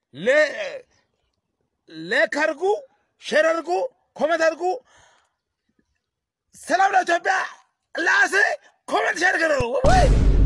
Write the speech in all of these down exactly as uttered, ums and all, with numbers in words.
ለ ለካርጉ ሸረርጉ ኮመንታርጉ ሰላም ለኢትዮጵያ ላሴ ኮመንት ሸርገሩ ወይ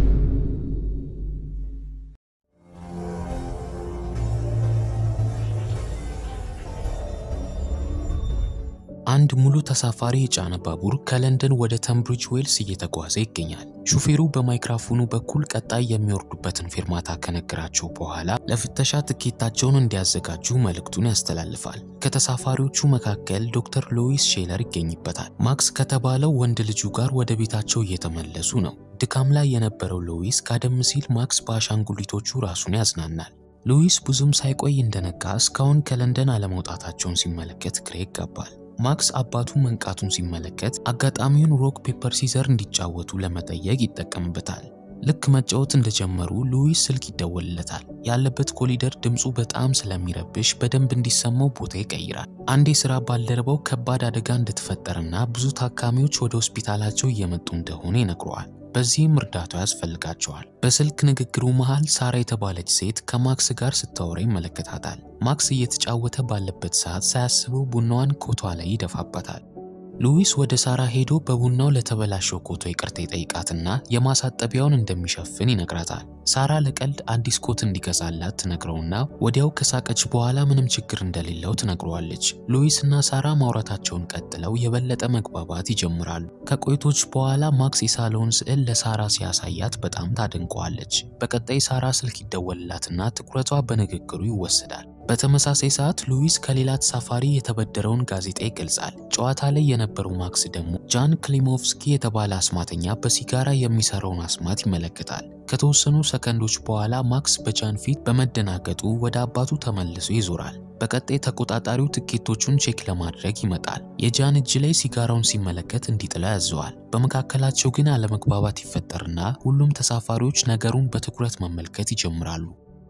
አንድ ሙሉ ተሳፋሪ የጫነ ባቡር ከለንደን ወደ ተምብሪጅ ዌልስ እየተጓዘ ይገኛል። ሹፌሩ በማይክሮፎኑ በኩል ቀጣይ የሚወርዱበትን ፊርማታ ከነገራቸው በኋላ ለፍተሻ ትኬታቸውን እንዲያዘጋጁ መልእክቱን ያስተላልፋል። ከተሳፋሪዎቹ መካከል ዶክተር ሎዊስ ሼለር ይገኝበታል። ማክስ ከተባለው ወንድ ልጁ ጋር ወደ ቤታቸው እየተመለሱ ነው። ድካም ላይ የነበረው ሎዊስ ቀደም ሲል ማክስ በአሻንጉሊቶቹ ራሱን ያዝናናል። ሎዊስ ብዙም ሳይቆይ እንደነቃ እስካሁን ከለንደን አለመውጣታቸውን ሲመለከት ግራ ይጋባል። ማክስ አባቱ መንቃቱን ሲመለከት አጋጣሚውን ሮክ ፔፐር ሲዘር እንዲጫወቱ ለመጠየቅ ይጠቀምበታል። ልክ መጫወት እንደጀመሩ ሉዊስ ስልክ ይደወልለታል። ያለበት ኮሊደር ድምጹ በጣም ስለሚረብሽ በደንብ እንዲሰማው ቦታ ይቀይራል። አንድ የሥራ ባልደረባው ከባድ አደጋ እንደተፈጠረና ብዙ ታካሚዎች ወደ ሆስፒታላቸው እየመጡ እንደሆነ ይነግረዋል። በዚህም እርዳታ ያስፈልጋቸዋል። በስልክ ንግግሩ መሃል ሳራ የተባለች ሴት ከማክስ ጋር ስታወራ ይመለከታታል። ማክስ እየተጫወተ ባለበት ሰዓት ሳያስበው ቡናዋን ኮቷ ላይ ይደፋባታል። ሉዊስ ወደ ሳራ ሄዶ በቡናው ለተበላሸው ኮቶ ይቅርታ ይጠይቃትና የማሳጠቢያውን እንደሚሸፍን ይነግራታል። ሳራ ለቀልድ አዲስ ኮት እንዲገዛላት ትነግረውና ወዲያው ከሳቀች በኋላ ምንም ችግር እንደሌለው ትነግረዋለች። ሉዊስና ሳራ ማውራታቸውን ቀጥለው የበለጠ መግባባት ይጀምራሉ። ከቆይቶች በኋላ ማክስ የሳለውን ስዕል ለሳራ ሲያሳያት በጣም ታደንቀዋለች። በቀጣይ ሳራ ስልክ ይደወልላትና ትኩረቷ በንግግሩ ይወሰዳል። በተመሳሳይ ሰዓት ሉዊስ ከሌላ ተሳፋሪ የተበደረውን ጋዜጣ ይገልጻል። ጨዋታ ላይ የነበረው ማክስ ደግሞ ጃን ክሊሞቭስኪ የተባለ አስማተኛ በሲጋራ የሚሰራውን አስማት ይመለከታል። ከተወሰኑ ሰከንዶች በኋላ ማክስ በጃን ፊት በመደናገጡ ወደ አባቱ ተመልሶ ይዞራል። በቀጣይ ተቆጣጣሪው ትኬቶቹን ቼክ ለማድረግ ይመጣል። የጃን እጅ ላይ ሲጋራውን ሲመለከት እንዲጥለው ያዘዋል። በመካከላቸው ግን አለመግባባት ይፈጠርና ሁሉም ተሳፋሪዎች ነገሩን በትኩረት መመልከት ይጀምራሉ።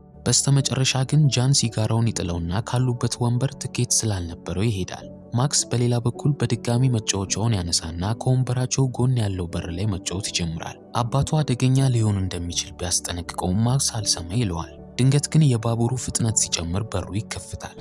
በስተመጨረሻ ግን ጃን ሲጋራውን ይጥለውና ካሉበት ወንበር ትኬት ስላልነበረው ይሄዳል። ማክስ በሌላ በኩል በድጋሚ መጫወቻውን ያነሳና ከወንበራቸው ጎን ያለው በር ላይ መጫወት ይጀምራል። አባቱ አደገኛ ሊሆን እንደሚችል ቢያስጠነቅቀውም ማክስ አልሰማ ይለዋል። ድንገት ግን የባቡሩ ፍጥነት ሲጨምር በሩ ይከፈታል።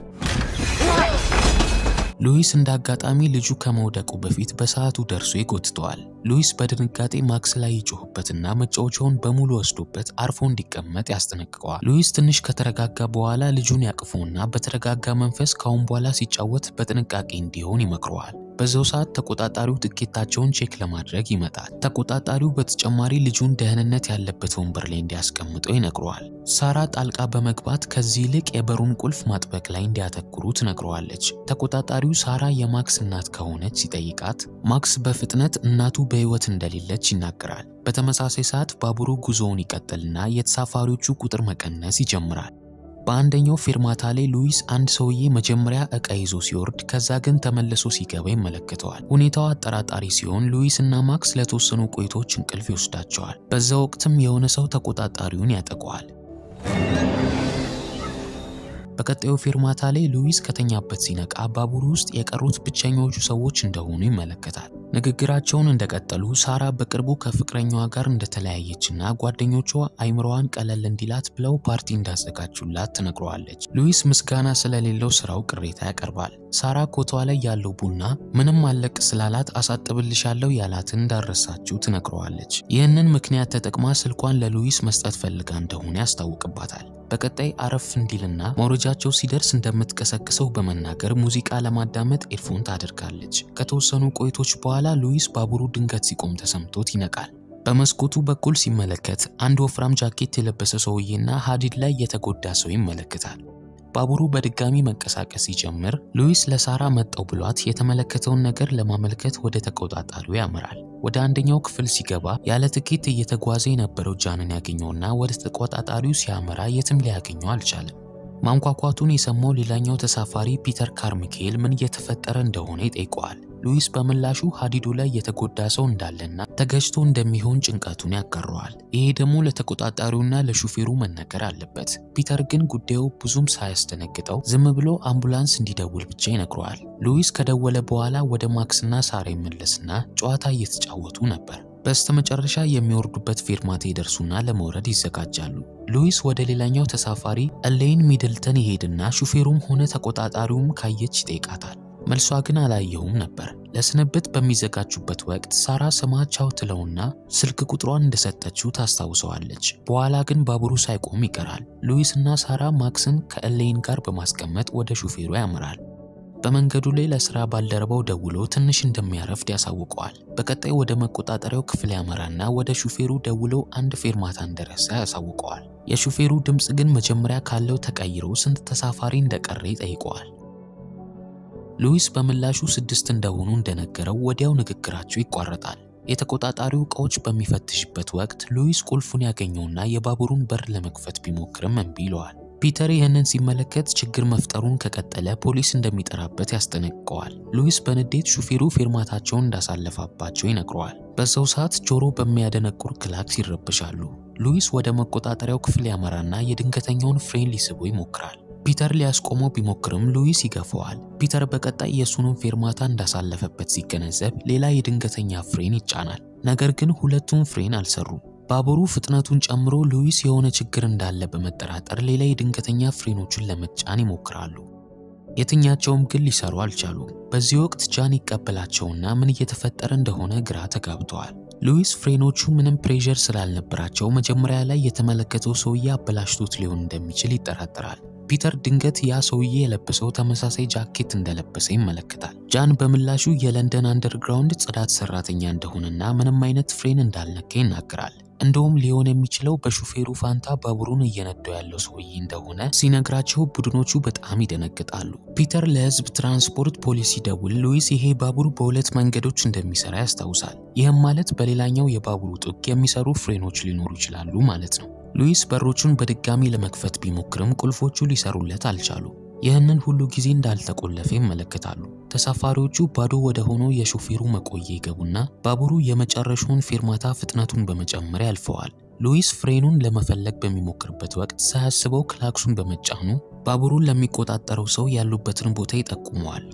ሉዊስ እንዳጋጣሚ ልጁ ከመውደቁ በፊት በሰዓቱ ደርሶ ይጎትተዋል። ሉዊስ በድንጋጤ ማክስ ላይ ይጮህበትና መጫወቻውን በሙሉ ወስዶበት አርፎ እንዲቀመጥ ያስጠነቅቀዋል። ሉዊስ ትንሽ ከተረጋጋ በኋላ ልጁን ያቅፈውና በተረጋጋ መንፈስ ካሁን በኋላ ሲጫወት በጥንቃቄ እንዲሆን ይመክረዋል። በዛው ሰዓት ተቆጣጣሪው ትኬታቸውን ቼክ ለማድረግ ይመጣል። ተቆጣጣሪው በተጨማሪ ልጁን ደህንነት ያለበት ወንበር ላይ እንዲያስቀምጠው ይነግረዋል። ሳራ ጣልቃ በመግባት ከዚህ ይልቅ የበሩን ቁልፍ ማጥበቅ ላይ እንዲያተኩሩ ትነግረዋለች። ተቆጣጣሪው ሳራ የማክስ እናት ከሆነች ሲጠይቃት ማክስ በፍጥነት እናቱ በህይወት እንደሌለች ይናገራል። በተመሳሳይ ሰዓት ባቡሩ ጉዞውን ይቀጥልና የተሳፋሪዎቹ ቁጥር መቀነስ ይጀምራል። በአንደኛው ፊርማታ ላይ ሉዊስ አንድ ሰውዬ መጀመሪያ እቃ ይዞ ሲወርድ ከዛ ግን ተመልሶ ሲገባ ይመለከተዋል። ሁኔታው አጠራጣሪ ሲሆን ሉዊስ እና ማክስ ለተወሰኑ ቆይቶች እንቅልፍ ይወስዳቸዋል። በዛ ወቅትም የሆነ ሰው ተቆጣጣሪውን ያጠቀዋል። በቀጣዩ ፊርማታ ላይ ሉዊስ ከተኛበት ሲነቃ ባቡሩ ውስጥ የቀሩት ብቸኞቹ ሰዎች እንደሆኑ ይመለከታል። ንግግራቸውን እንደቀጠሉ ሳራ በቅርቡ ከፍቅረኛዋ ጋር እንደተለያየችና ጓደኞቿ አይምሮዋን ቀለል እንዲላት ብለው ፓርቲ እንዳዘጋጁላት ትነግረዋለች። ሉዊስ ምስጋና ስለሌለው ስራው ቅሬታ ያቀርባል። ሳራ ኮቷ ላይ ያለው ቡና ምንም አለቅ ስላላት አሳጥብልሻለሁ ያላትን እንዳረሳችው ትነግረዋለች። ይህንን ምክንያት ተጠቅማ ስልኳን ለሉዊስ መስጠት ፈልጋ እንደሆነ ያስታውቅባታል። በቀጣይ አረፍ እንዲልና መውረጃቸው ሲደርስ እንደምትቀሰቅሰው በመናገር ሙዚቃ ለማዳመጥ ኤርፎን ታደርጋለች። ከተወሰኑ ቆይቶች በኋላ ሉዊስ ባቡሩ ድንገት ሲቆም ተሰምቶት ይነቃል። በመስኮቱ በኩል ሲመለከት አንድ ወፍራም ጃኬት የለበሰ ሰውዬና ሀዲድ ላይ የተጎዳ ሰው ይመለከታል። ባቡሩ በድጋሚ መንቀሳቀስ ሲጀምር ሉዊስ ለሳራ መጣው ብሏት የተመለከተውን ነገር ለማመልከት ወደ ተቆጣጣሪው ያመራል። ወደ አንደኛው ክፍል ሲገባ ያለ ትኬት እየተጓዘ የነበረው ጃንን ያገኘውና ወደ ተቆጣጣሪው ሲያመራ የትም ሊያገኘው አልቻለም። ማንኳኳቱን የሰማው ሌላኛው ተሳፋሪ ፒተር ካርሚኬል ምን እየተፈጠረ እንደሆነ ይጠይቀዋል። ሉዊስ በምላሹ ሀዲዱ ላይ የተጎዳ ሰው እንዳለና ተገጭቶ እንደሚሆን ጭንቀቱን ያጋራዋል። ይሄ ደግሞ ለተቆጣጣሪውና ለሹፌሩ መነገር አለበት። ፒተር ግን ጉዳዩ ብዙም ሳያስደነግጠው ዝም ብሎ አምቡላንስ እንዲደውል ብቻ ይነግረዋል። ሉዊስ ከደወለ በኋላ ወደ ማክስና ሳራ ይመለስና ጨዋታ እየተጫወቱ ነበር። በስተመጨረሻ የሚወርዱበት ፌርማታ ይደርሱና ለመውረድ ይዘጋጃሉ። ሉዊስ ወደ ሌላኛው ተሳፋሪ ኤሌን ሚድልተን ይሄድና ሹፌሩም ሆነ ተቆጣጣሪውም ካየች ይጠይቃታል። መልሷ ግን አላየሁም ነበር። ለስንብት በሚዘጋጁበት ወቅት ሳራ ስማ ቻው ትለውና ስልክ ቁጥሯን እንደሰጠችው ታስታውሰዋለች። በኋላ ግን ባቡሩ ሳይቆም ይቀራል። ሉዊስ እና ሳራ ማክስን ከኤሌን ጋር በማስቀመጥ ወደ ሹፌሩ ያመራል። በመንገዱ ላይ ለስራ ባልደረባው ደውሎ ትንሽ እንደሚያረፍድ ያሳውቀዋል። በቀጣይ ወደ መቆጣጠሪያው ክፍል ያመራና ወደ ሹፌሩ ደውሎ አንድ ፌርማታ እንደደረሰ ያሳውቀዋል። የሹፌሩ ድምጽ ግን መጀመሪያ ካለው ተቀይሮ ስንት ተሳፋሪ እንደቀረ ይጠይቀዋል። ሉዊስ በምላሹ ስድስት እንደሆኑ እንደነገረው ወዲያው ንግግራቸው ይቋረጣል። የተቆጣጣሪው ዕቃዎች በሚፈትሽበት ወቅት ሉዊስ ቁልፉን ያገኘውና የባቡሩን በር ለመክፈት ቢሞክርም እምቢ ይለዋል። ፒተር ይህንን ሲመለከት ችግር መፍጠሩን ከቀጠለ ፖሊስ እንደሚጠራበት ያስጠነቅቀዋል። ሉዊስ በንዴት ሹፌሩ ፌርማታቸውን እንዳሳለፈባቸው ይነግረዋል። በዛው ሰዓት ጆሮ በሚያደነቁር ክላክስ ይረብሻሉ። ሉዊስ ወደ መቆጣጠሪያው ክፍል ያመራና የድንገተኛውን ፍሬን ሊስቦ ይሞክራል። ፒተር ሊያስቆመው ቢሞክርም ሉዊስ ይገፋዋል። ፒተር በቀጣይ የሱኑን ፌርማታ እንዳሳለፈበት ሲገነዘብ ሌላ የድንገተኛ ፍሬን ይጫናል። ነገር ግን ሁለቱም ፍሬን አልሰሩም። ባቡሩ ፍጥነቱን ጨምሮ ሉዊስ የሆነ ችግር እንዳለ በመጠራጠር ሌላ የድንገተኛ ፍሬኖችን ለመጫን ይሞክራሉ። የትኛቸውም ግን ሊሰሩ አልቻሉም። በዚህ ወቅት ጃን ይቀበላቸውና ምን እየተፈጠረ እንደሆነ ግራ ተጋብተዋል። ሉዊስ ፍሬኖቹ ምንም ፕሬሸር ስላልነበራቸው መጀመሪያ ላይ የተመለከተው ሰውዬ አበላሽቶት ሊሆን እንደሚችል ይጠራጠራል። ፒተር ድንገት ያ ሰውዬ የለበሰው ተመሳሳይ ጃኬት እንደለበሰ ይመለከታል። ጃን በምላሹ የለንደን አንደርግራውንድ ጽዳት ሰራተኛ እንደሆነና ምንም አይነት ፍሬን እንዳልነካ ይናገራል። እንደውም ሊሆን የሚችለው በሹፌሩ ፋንታ ባቡሩን እየነዳው ያለው ሰውዬ እንደሆነ ሲነግራቸው ቡድኖቹ በጣም ይደነግጣሉ። ፒተር ለህዝብ ትራንስፖርት ፖሊሲ ደውል ሉዊስ ይሄ ባቡር በሁለት መንገዶች እንደሚሰራ ያስታውሳል። ይህም ማለት በሌላኛው የባቡሩ ጥግ የሚሰሩ ፍሬኖች ሊኖሩ ይችላሉ ማለት ነው። ሉዊስ በሮቹን በድጋሚ ለመክፈት ቢሞክርም ቁልፎቹ ሊሰሩለት አልቻሉ። ይህንን ሁሉ ጊዜ እንዳልተቆለፈ ይመለከታሉ። ተሳፋሪዎቹ ባዶ ወደ ሆነው የሾፌሩ መቆያ ይገቡና ባቡሩ የመጨረሻውን ፌርማታ ፍጥነቱን በመጨመር ያልፈዋል። ሉዊስ ፍሬኑን ለመፈለግ በሚሞክርበት ወቅት ሳያስበው ክላክሱን በመጫኑ ባቡሩን ለሚቆጣጠረው ሰው ያሉበትን ቦታ ይጠቁመዋል።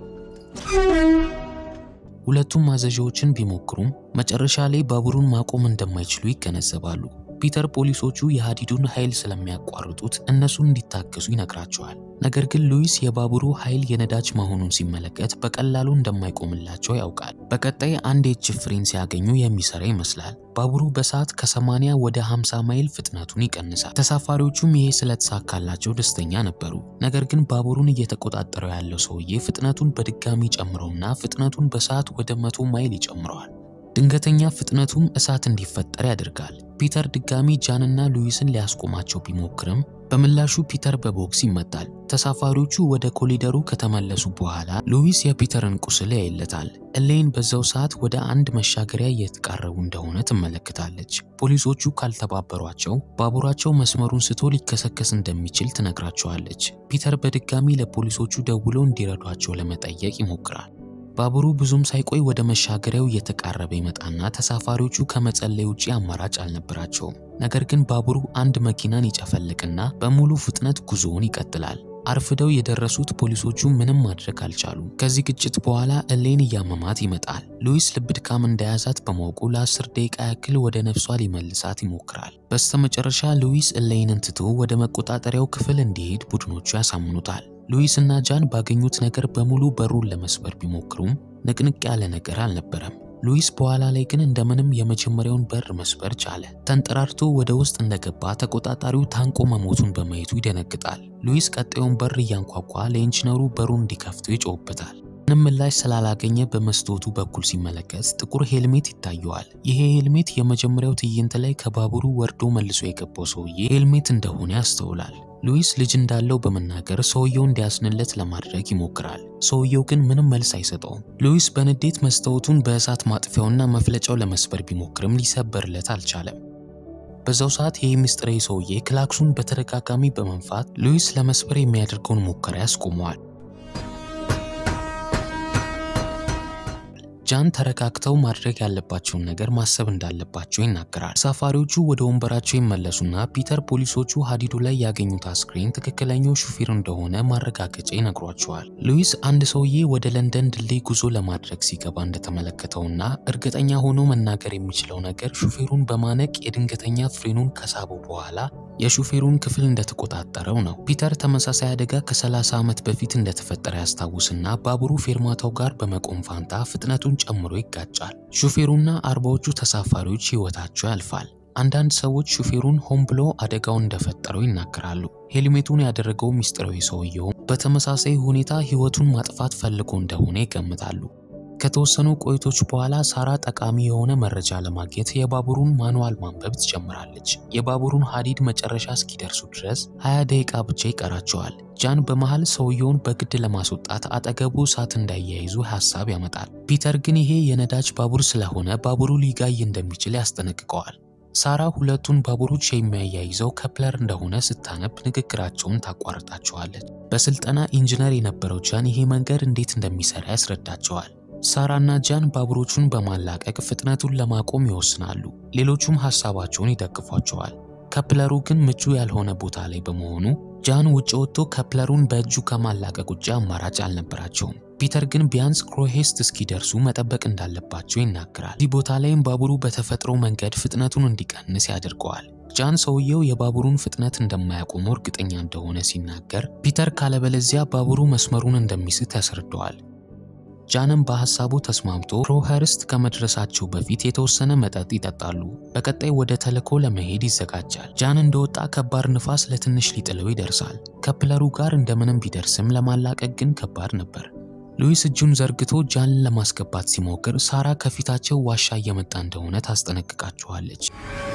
ሁለቱም ማዘዣዎችን ቢሞክሩም መጨረሻ ላይ ባቡሩን ማቆም እንደማይችሉ ይገነዘባሉ። ፒተር ፖሊሶቹ የሃዲዱን ኃይል ስለሚያቋርጡት እነሱን እንዲታገሱ ይነግራቸዋል። ነገር ግን ሉዊስ የባቡሩ ኃይል የነዳጅ መሆኑን ሲመለከት በቀላሉ እንደማይቆምላቸው ያውቃል። በቀጣይ አንድ የእጅ ፍሬን ሲያገኙ የሚሰራ ይመስላል። ባቡሩ በሰዓት ከሰማንያ ወደ ሃምሳ ማይል ፍጥነቱን ይቀንሳል። ተሳፋሪዎቹም ይሄ ስለተሳካላቸው ደስተኛ ነበሩ። ነገር ግን ባቡሩን እየተቆጣጠረው ያለው ሰውዬ ፍጥነቱን በድጋሚ ጨምረውና ፍጥነቱን በሰዓት ወደ መቶ ማይል ይጨምረዋል። ድንገተኛ ፍጥነቱም እሳት እንዲፈጠር ያደርጋል። ፒተር ድጋሚ ጃንና ሉዊስን ሊያስቆማቸው ቢሞክርም በምላሹ ፒተር በቦክስ ይመታል። ተሳፋሪዎቹ ወደ ኮሊደሩ ከተመለሱ በኋላ ሉዊስ የፒተርን ቁስል ያይለታል። ኤሌን በዛው ሰዓት ወደ አንድ መሻገሪያ እየተቃረቡ እንደሆነ ትመለከታለች። ፖሊሶቹ ካልተባበሯቸው ባቡራቸው መስመሩን ስቶ ሊከሰከስ እንደሚችል ትነግራቸዋለች። ፒተር በድጋሚ ለፖሊሶቹ ደውሎ እንዲረዷቸው ለመጠየቅ ይሞክራል። ባቡሩ ብዙም ሳይቆይ ወደ መሻገሪያው እየተቃረበ ይመጣና ተሳፋሪዎቹ ከመጸለይ ውጪ አማራጭ አልነበራቸውም። ነገር ግን ባቡሩ አንድ መኪናን ይጨፈልቅና በሙሉ ፍጥነት ጉዞውን ይቀጥላል። አርፍደው የደረሱት ፖሊሶቹ ምንም ማድረግ አልቻሉም። ከዚህ ግጭት በኋላ ኤሌን እያመማት ይመጣል። ሉዊስ ልብ ድካም እንደያዛት በማወቁ ለአስር ደቂቃ ያክል ወደ ነፍሷ ሊመልሳት ይሞክራል። በስተመጨረሻ ሉዊስ ኤሌንን ትቶ ወደ መቆጣጠሪያው ክፍል እንዲሄድ ቡድኖቹ ያሳምኑታል። ሉዊስ እና ጃን ባገኙት ነገር በሙሉ በሩን ለመስበር ቢሞክሩም ንቅንቅ ያለ ነገር አልነበረም። ሉዊስ በኋላ ላይ ግን እንደምንም የመጀመሪያውን በር መስበር ቻለ። ተንጠራርቶ ወደ ውስጥ እንደገባ ተቆጣጣሪው ታንቆ መሞቱን በማየቱ ይደነግጣል። ሉዊስ ቀጣዩን በር እያንኳኳ ለኢንጂነሩ በሩን እንዲከፍቱ ይጮህበታል። ምንም ምላሽ ስላላገኘ በመስታወቱ በኩል ሲመለከት ጥቁር ሄልሜት ይታየዋል። ይሄ ሄልሜት የመጀመሪያው ትዕይንት ላይ ከባቡሩ ወርዶ መልሶ የገባው ሰውዬ ሄልሜት እንደሆነ ያስተውላል። ሉዊስ ልጅ እንዳለው በመናገር ሰውየው እንዲያስንለት ለማድረግ ይሞክራል። ሰውየው ግን ምንም መልስ አይሰጠውም። ሉዊስ በንዴት መስታወቱን በእሳት ማጥፊያውና መፍለጫው ለመስበር ቢሞክርም ሊሰበርለት አልቻለም። በዛው ሰዓት ይሄ ሚስጥራዊ ሰውዬ ክላክሱን በተደጋጋሚ በመንፋት ሉዊስ ለመስበር የሚያደርገውን ሙከራ ያስቆመዋል። ጃን ተረጋግተው ማድረግ ያለባቸውን ነገር ማሰብ እንዳለባቸው ይናገራል። ተሳፋሪዎቹ ወደ ወንበራቸው ይመለሱና ፒተር ፖሊሶቹ ሀዲዱ ላይ ያገኙት አስክሬን ትክክለኛው ሹፌር እንደሆነ ማረጋገጫ ይነግሯቸዋል። ሉዊስ አንድ ሰውዬ ወደ ለንደን ድልድይ ጉዞ ለማድረግ ሲገባ እንደተመለከተውና እርግጠኛ ሆኖ መናገር የሚችለው ነገር ሹፌሩን በማነቅ የድንገተኛ ፍሬኑን ከሳበው በኋላ የሹፌሩን ክፍል እንደተቆጣጠረው ነው። ፒተር ተመሳሳይ አደጋ ከሰላሳ ዓመት በፊት እንደተፈጠረ ያስታውስና ባቡሩ ፌርማታው ጋር በመቆም ፋንታ ፍጥነቱን ጨምሮ ይጋጫል። ሹፌሩና አርባዎቹ ተሳፋሪዎች ሕይወታቸው ያልፋል። አንዳንድ ሰዎች ሹፌሩን ሆን ብሎ አደጋውን እንደፈጠረው ይናገራሉ። ሄልሜቱን ያደረገው ሚስጥራዊ ሰውየው በተመሳሳይ ሁኔታ ሕይወቱን ማጥፋት ፈልጎ እንደሆነ ይገምታሉ። ከተወሰኑ ቆይቶች በኋላ ሳራ ጠቃሚ የሆነ መረጃ ለማግኘት የባቡሩን ማኑዋል ማንበብ ትጀምራለች። የባቡሩን ሀዲድ መጨረሻ እስኪደርሱ ድረስ ሃያ ደቂቃ ብቻ ይቀራቸዋል። ጃን በመሃል ሰውየውን በግድ ለማስወጣት አጠገቡ እሳት እንዳያይዙ ሐሳብ ያመጣል። ፒተር ግን ይሄ የነዳጅ ባቡር ስለሆነ ባቡሩ ሊጋይ እንደሚችል ያስጠነቅቀዋል። ሳራ ሁለቱን ባቡሮች የሚያያይዘው ከፕለር እንደሆነ ስታነብ ንግግራቸውን ታቋርጣቸዋለች። በስልጠና ኢንጂነር የነበረው ጃን ይሄ መንገድ እንዴት እንደሚሰራ ያስረዳቸዋል። ሳራና ጃን ባቡሮቹን በማላቀቅ ፍጥነቱን ለማቆም ይወስናሉ። ሌሎቹም ሐሳባቸውን ይደግፏቸዋል። ከፕለሩ ግን ምቹ ያልሆነ ቦታ ላይ በመሆኑ ጃን ውጭ ወጥቶ ከፕለሩን በእጁ ከማላቀቅ ውጭ አማራጭ አልነበራቸውም። ፒተር ግን ቢያንስ ክሮሄስት እስኪደርሱ መጠበቅ እንዳለባቸው ይናገራል። እዚህ ቦታ ላይም ባቡሩ በተፈጥሮ መንገድ ፍጥነቱን እንዲቀንስ ያደርገዋል። ጃን ሰውየው የባቡሩን ፍጥነት እንደማያቆመው እርግጠኛ እንደሆነ ሲናገር፣ ፒተር ካለበለዚያ ባቡሩ መስመሩን እንደሚስት ያስረዳዋል። ጃንም በሐሳቡ ተስማምቶ ክሮሄርስት ከመድረሳቸው በፊት የተወሰነ መጠጥ ይጠጣሉ። በቀጣይ ወደ ተልኮ ለመሄድ ይዘጋጃል። ጃን እንደወጣ ከባድ ንፋስ ለትንሽ ሊጥለው ይደርሳል። ከፕለሩ ጋር እንደምንም ቢደርስም ለማላቀቅ ግን ከባድ ነበር። ሉዊስ እጁን ዘርግቶ ጃንን ለማስገባት ሲሞክር ሳራ ከፊታቸው ዋሻ እየመጣ እንደሆነ ታስጠነቅቃቸዋለች።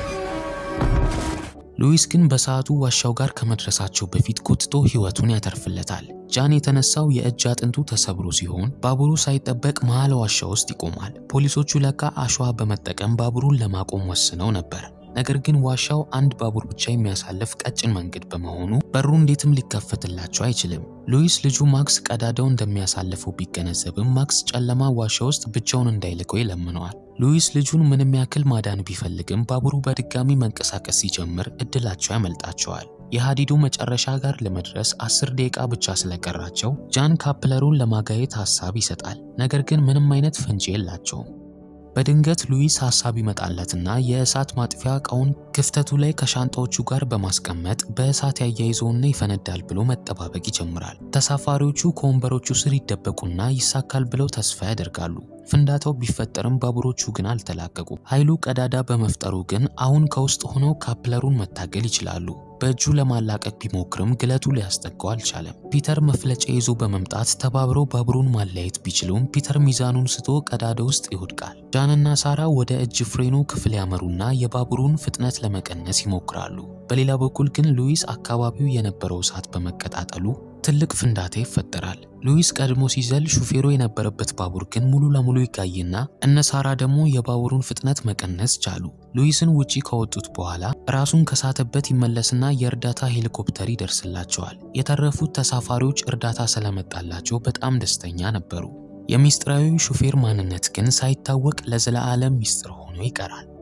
ሉዊስ ግን በሰዓቱ ዋሻው ጋር ከመድረሳቸው በፊት ኮትቶ ሕይወቱን ያተርፍለታል። ጃን የተነሳው የእጅ አጥንቱ ተሰብሮ ሲሆን ባቡሩ ሳይጠበቅ መሃል ዋሻ ውስጥ ይቆማል። ፖሊሶቹ ለካ አሸዋ በመጠቀም ባቡሩን ለማቆም ወስነው ነበር። ነገር ግን ዋሻው አንድ ባቡር ብቻ የሚያሳልፍ ቀጭን መንገድ በመሆኑ በሩ እንዴትም ሊከፈትላቸው አይችልም። ሉዊስ ልጁ ማክስ ቀዳዳው እንደሚያሳልፈው ቢገነዘብም ማክስ ጨለማ ዋሻ ውስጥ ብቻውን እንዳይልቀው ይለምነዋል። ሉዊስ ልጁን ምንም ያክል ማዳን ቢፈልግም ባቡሩ በድጋሚ መንቀሳቀስ ሲጀምር እድላቸው ያመልጣቸዋል። የሀዲዱ መጨረሻ ጋር ለመድረስ አስር ደቂቃ ብቻ ስለቀራቸው ጃን ካፕለሩን ለማጋየት ሐሳብ ይሰጣል። ነገር ግን ምንም አይነት ፍንጭ የላቸውም። በድንገት ሉዊስ ሐሳብ ይመጣለትና የእሳት ማጥፊያ ዕቃውን ክፍተቱ ላይ ከሻንጣዎቹ ጋር በማስቀመጥ በእሳት ያያይዘውና ይፈነዳል ብሎ መጠባበቅ ይጀምራል። ተሳፋሪዎቹ ከወንበሮቹ ስር ይደበቁና ይሳካል ብለው ተስፋ ያደርጋሉ። ፍንዳታው ቢፈጠርም ባቡሮቹ ግን አልተላቀቁ። ኃይሉ ቀዳዳ በመፍጠሩ ግን አሁን ከውስጥ ሆነው ካፕለሩን መታገል ይችላሉ። በእጁ ለማላቀቅ ቢሞክርም ግለቱ ሊያስጠጋው አልቻለም። ፒተር መፍለጫ ይዞ በመምጣት ተባብረው ባቡሩን ማለያየት ቢችሉም ፒተር ሚዛኑን ስቶ ቀዳዳ ውስጥ ይወድቃል። ጃንና ሳራ ወደ እጅ ፍሬኑ ክፍል ያመሩና የባቡሩን ፍጥነት ለመቀነስ ይሞክራሉ። በሌላ በኩል ግን ሉዊስ አካባቢው የነበረው እሳት በመቀጣጠሉ ትልቅ ፍንዳታ ይፈጠራል። ሉዊስ ቀድሞ ሲዘል ሹፌሩ የነበረበት ባቡር ግን ሙሉ ለሙሉ ይጋይና እነ ሳራ ደግሞ የባቡሩን ፍጥነት መቀነስ ቻሉ። ሉዊስን ውጪ ከወጡት በኋላ ራሱን ከሳተበት ይመለስና የእርዳታ ሄሊኮፕተር ይደርስላቸዋል። የተረፉት ተሳፋሪዎች እርዳታ ስለመጣላቸው በጣም ደስተኛ ነበሩ። የሚስጥራዊው ሹፌር ማንነት ግን ሳይታወቅ ለዘላለም ሚስጥር ሆኖ ይቀራል።